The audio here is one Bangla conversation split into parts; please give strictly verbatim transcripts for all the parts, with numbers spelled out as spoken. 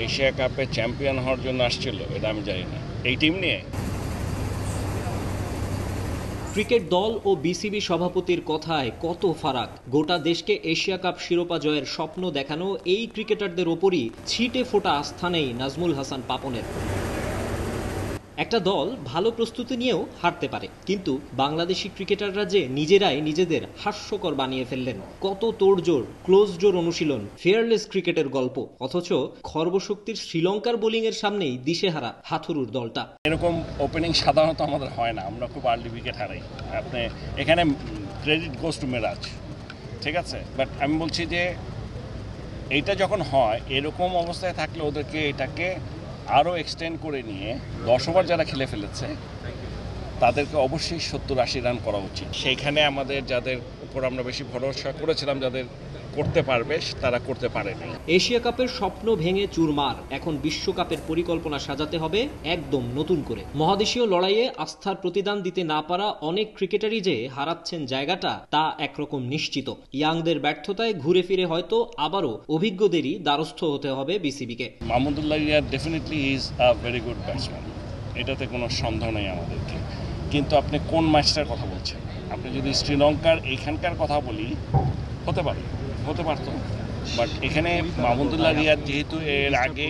এশিয়া কাপে চ্যাম্পিয়ন হওয়ার জন্য আসছিল এটা আমি জানি না এই টিম নিয়ে। ক্রিকেট দল ও বিসিবি সভাপতির কথায় কত ফারাক। গোটা দেশকে এশিয়া কাপ শিরোপা জয়ের স্বপ্ন দেখানো এই ক্রিকেটারদের ওপরই ছিটে ফোটা আস্থা নেই নাজমুল হাসান পাপনের। একটা দল ভালো প্রস্তুতি নিয়েও হারতে পারে, কিন্তু বাংলাদেশি ক্রিকেটাররা যে নিজেরাই নিজেদের হাস্যকর বানিয়ে ফেললেন। কত তোড়জোড়, ক্লোজ ডোর অনুশীলন, ফেয়ারলেস ক্রিকেটের গল্প, অথচ খর্বশক্তির শ্রীলঙ্কার বোলিং এর সামনেই দিশেহারা হাথুরুর দলটা। এরকম ওপেনিং সাধারণত আমাদের হয় না, আমরা খুব আর্লি উইকেট হারাই। আপনি এখানে ক্রেডিট গোজ টু মেরাজ, ঠিক আছে, বাট আমি বলছি যে এইটা যখন হয় এরকম অবস্থায় থাকলে ওদেরকে এটাকে আরও এক্সটেন্ড করে নিয়ে দশ ওভার যারা খেলে ফেলেছে তাদেরকে অবশ্যই সত্তর আশি রান করা উচিত। সেইখানে আমাদের যাদের উপর আমরা বেশি ভরসা করেছিলাম যাদের করতে পারবে তারা করতে পারেনি। এশিয়া কাপের স্বপ্ন ভেঙে চুরমার, এখন বিশ্বকাপের পরিকল্পনা সাজাতে হবে একদম নতুন করে। মহাদেশীয় লড়াইয়ে আস্থার প্রতিদান দিতে না পারা অনেক ক্রিকেটারই যে হারাচ্ছেন জায়গাটা তা একরকম নিশ্চিত। ইয়াংদের ব্যর্থতায় ঘুরে ফিরে হয়তো আবারও অভিজ্ঞদেরই দ্বারস্থ হতে হবে বিসিবিকে। Mahmudullah Riyad definitely is a very good batsman, এটাতে কোনো সন্দেহ নেই আমাদেরকে, কিন্তু আপনি কোন ম্যাচটার কথা বলছেন? আপনি যদি শ্রীলঙ্কার এইখানকার কথা বলি হতে পারে, হতে পারতো, বাট এখানে মাহমুদুল্লাহ রিয়াদ যেহেতু এর আগে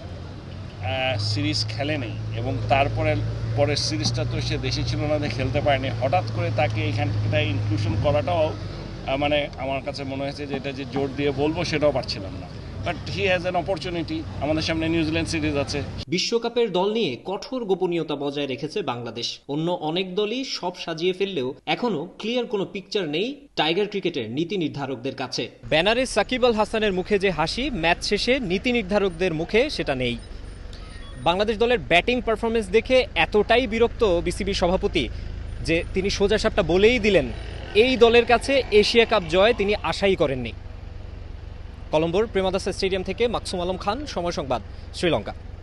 সিরিজ খেলে নেই এবং তারপরে পরের সিরিজটা তো সে দেশে ছিল না, খেলতে পারেনি, হঠাৎ করে তাকে এখানটা ইনক্লুশন করাটাও মানে আমার কাছে মনে হয়েছে যে এটা যে জোর দিয়ে বলবো সেটাও পারছিলাম না। But he has an opportunity, আমাদের সামনে নিউজিল্যান্ড সিরিজ আছে। বিশ্বকাপের দল নিয়ে কঠোর গোপনীয়তা বজায় রেখেছে বাংলাদেশ। অন্য অনেক দলই সব সাজিয়ে ফেললেও এখনো ক্লিয়ার কোনো পিকচার নেই টাইগার ক্রিকেটের নীতি নির্ধারকদের কাছে। ব্যানারে সাকিব আল হাসানের মুখে যে হাসি, ম্যাচ শেষে নীতি নির্ধারকদের মুখে সেটা নেই। বাংলাদেশ দলের ব্যাটিং পারফরমেন্স দেখে এতটাই বিরক্ত বিসিবি সভাপতি যে তিনি সোজা সাপটা বলেই দিলেন এই দলের কাছে এশিয়া কাপ জয় তিনি আশাই করেননি। কলম্বোর প্রেমাদাসা স্টেডিয়াম থেকে মাকসুম আলম খান, সময় সংবাদ, শ্রীলঙ্কা।